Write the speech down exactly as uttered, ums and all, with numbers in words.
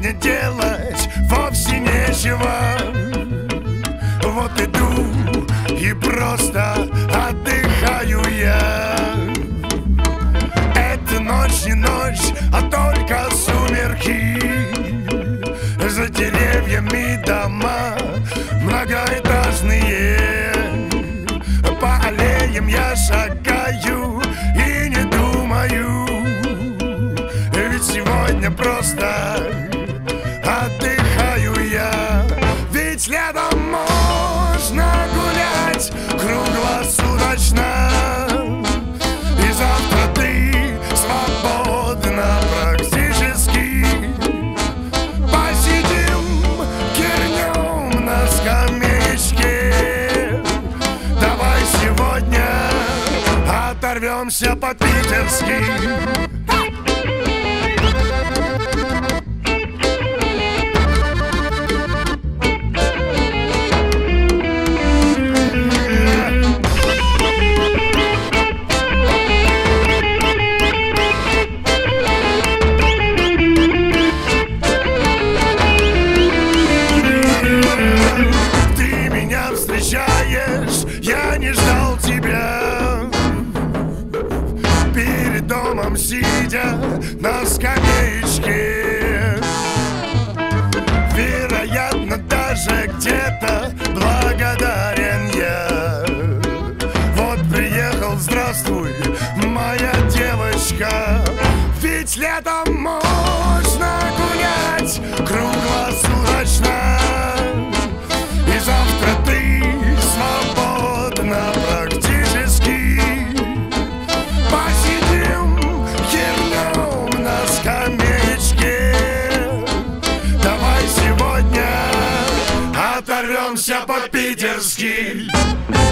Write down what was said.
сегодня делать вовсе нечего. Вот иду и просто отдыхаю я. Это ночь не ночь, а только сумерки. За деревьями дома многоэтажные. По аллеям я шагаю и не думаю, ведь сегодня просто отдыхаю я. Ведь летом можно гулять круглосуточно, и завтра ты свободна практически. Посидим, кернем на скамеечке. Давай сегодня оторвемся по-питерски. Я не ждал тебя, перед домом сидя на скамеечке. Вероятно, даже где-то благодарен я. Вот приехал, здравствуй, моя девочка. Ведь летом можно гулять круглосуточно, и завтра ты свободна практически. Посидим, кернем на скамеечке. Давай сегодня оторвемся по-питерски.